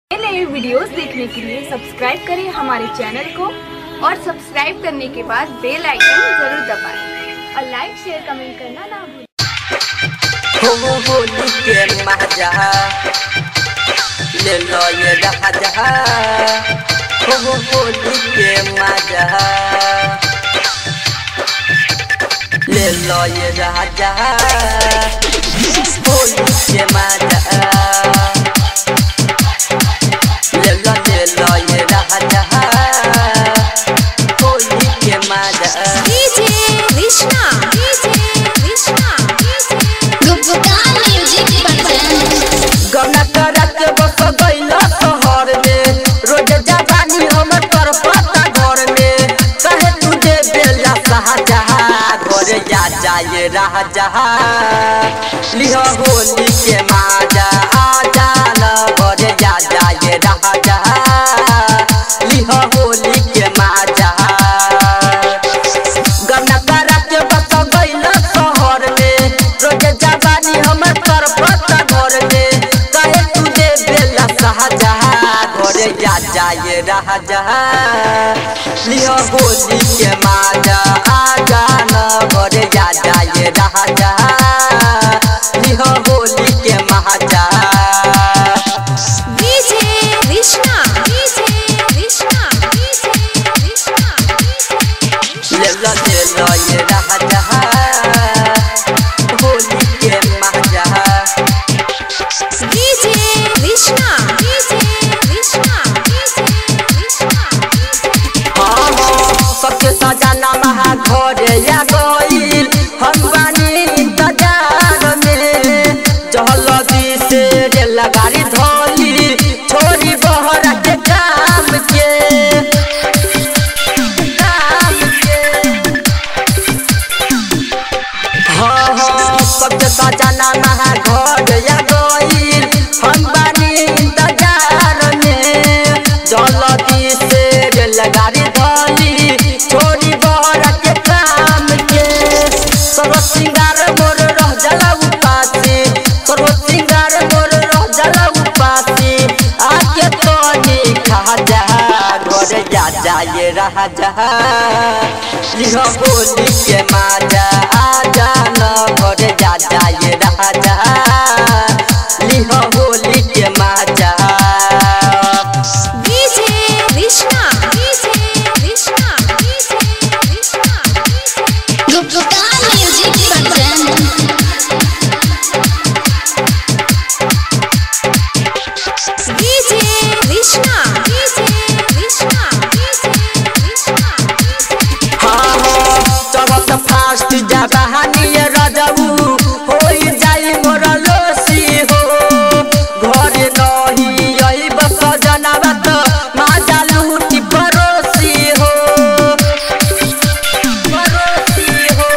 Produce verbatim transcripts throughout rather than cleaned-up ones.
नए वीडियोस देखने के लिए सब्सक्राइब करें हमारे चैनल को और सब्सक्राइब करने के बाद बेल आइकन जरूर दबाएं और लाइक शेयर कमेंट करना ना भूलें। हो होली के मजा ले लो ये राजा, हो होली के मजा ले लो ये राजा, होली के मजा ले लो ले लो ये राजा, होली के मजा। DJ Krishna DJ Krishna Gupta music button गौना करत बस गइला शहर में, रोज जवानी हमर कर पता घर में, कहे तुझे बेला सहजा घर जा जाए राजा, लिहो होली के मजा आ जाना घर जा जाए राजा, लिहो होली के मजा। गौना करत बस गइला शहर में, रोज जवानी हमर कर पता घर में, कहे तुझे बेला सहजा घर जा जाए राजा, लिहो होली के मजा आ जाना घर जा जाए राजा, लिहो होली के मजा। डीजे कृष्णा डीजे कृष्णा कृष्णा ले लो ले लो ये राजा, होली के मजा। डीजे कृष्णा डीजे कृष्णा कृष्णा हाँ हाँ सबके सजाना महा घर या गइल, हम बानी इंतजार में, जल्दी से रेल गाड़ी धोली छोरी बहरा के काम के काम के। हाँ हाँ सबके सजाना महा घर या गइल, हम बानी इंतजार में, जल्दी से रेल गाड़ी धोली छोरी बहरा के काम के। सर्व सिंगार मोर रह जाला उपासी, सर्व सिंगार मोर रह जाला उपासी, आके तोनी खा जा घर जा जाए राजा, लिहो होली के मजा आ जाना घर जा जाए राजा, लिहो होली के मजा। DJ Krishna DJ Krishna Krishna Gupta music button DJ Krishna DJ Krishna Krishna हाँ हाँ चलत फास्ट जा बहानी रजऊ, हो जाई मोर लोसी हो, घर नहीं यही बस जनवा तो माजा लूटी परोसी हो परोसी हो।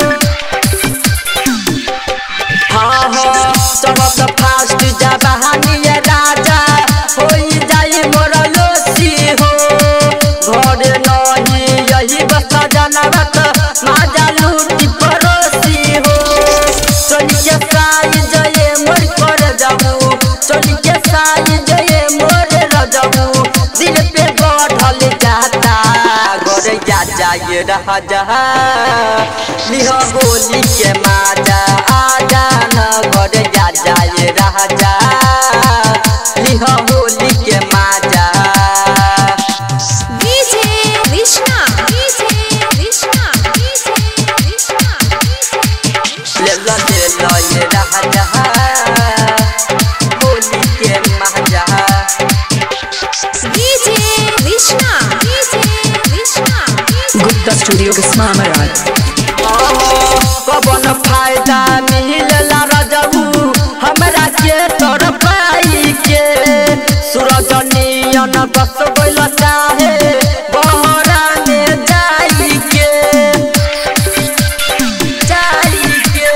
हाँ हाँ चलत फास्ट जा बहानी राजा, हो जाई मोर लोसी हो, घर नहीं यही बस जनवा तो माजा लूटी परोसी हो। चली के साई जये मोर कर जाऊ, चली के साई जये मोर रजऊ, दिल पे बढ़ल जाता घर जा जाए राजा, लिहो होली के मजा आ जाना घर जा जाए राजा, लिहो होली के मजा। डीजे कृष्णा डीजे कृष्णा कृष्णा ले लो ले लो ये राजा, होली के मजा। DJ Krishna DJ Krishna Gupta studio के स्मामराज। कबन फायदा मिलला रजऊ हमरा के तोर पाई के, सूरज नियन बस गइल चाहे बहरा में जाई के जाई के।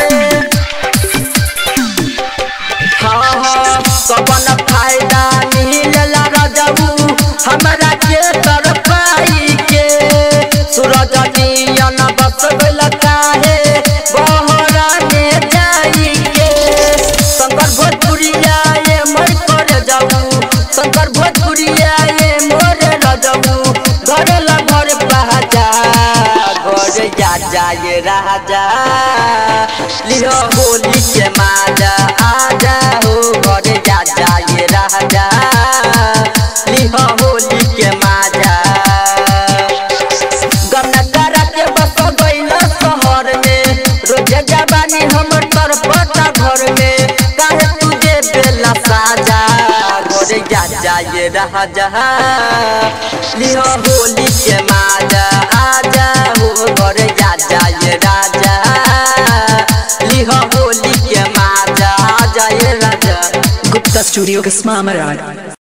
हाँ हाँ कबन फायदा मिलला रजऊ हमरा के तोर पाई के, सूरज नियन बस गइल चाहे बहरा में जाई के। शंकर भोजपुरिया ये मर कर जाऊ, शंकर जाए राजा लिहो होली के माजा आजा हो घरे जा जाए राजा लिहो होली के माजा गन्ना करा के बस गइल शहर में रोज जवानी हमर तरपता घर में काहे तुझे बेला साजा घरे जा जाए राजा लिहो होली के माजा आजा हो घरे जा जाए राजा लिहो होली के माजा आ जाए राजा Gupta Studio Kisma Amarad.